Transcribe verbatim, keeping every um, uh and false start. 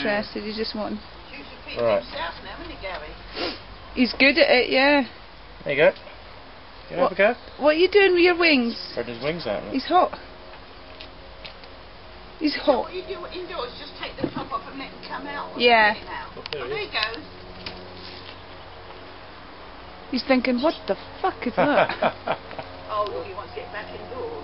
interested. He's just wanting. Right. He's good at it, yeah. There you go. Can you have a go? What are you doing with your wings? Spread his wings out. He's hot. He's hot. What you do indoors, just take the top off and let him come out. Yeah. Oh, there he goes. He's thinking, what the fuck is that? Oh, he wants to get back indoors.